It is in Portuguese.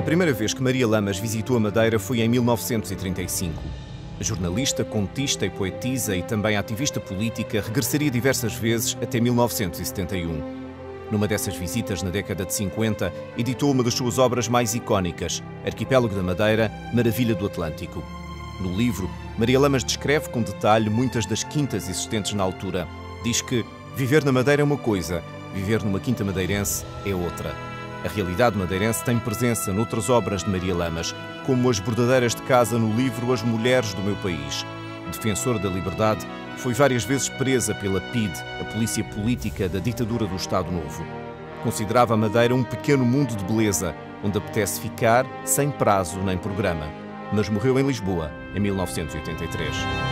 primeira vez que Maria Lamas visitou a Madeira foi em 1935. A jornalista, contista e poetisa e também ativista política regressaria diversas vezes até 1971. Numa dessas visitas, na década de 50, editou uma das suas obras mais icónicas, Arquipélago da Madeira, Maravilha do Atlântico. No livro, Maria Lamas descreve com detalhe muitas das quintas existentes na altura. Diz que viver na Madeira é uma coisa, viver numa quinta madeirense é outra. A realidade madeirense tem presença noutras obras de Maria Lamas, como As Bordadeiras de Casa no livro As Mulheres do Meu País. Defensora da liberdade, foi várias vezes presa pela PIDE, a polícia política da ditadura do Estado Novo. Considerava a Madeira um pequeno mundo de beleza, onde apetece ficar sem prazo nem programa. Mas morreu em Lisboa, em 1983.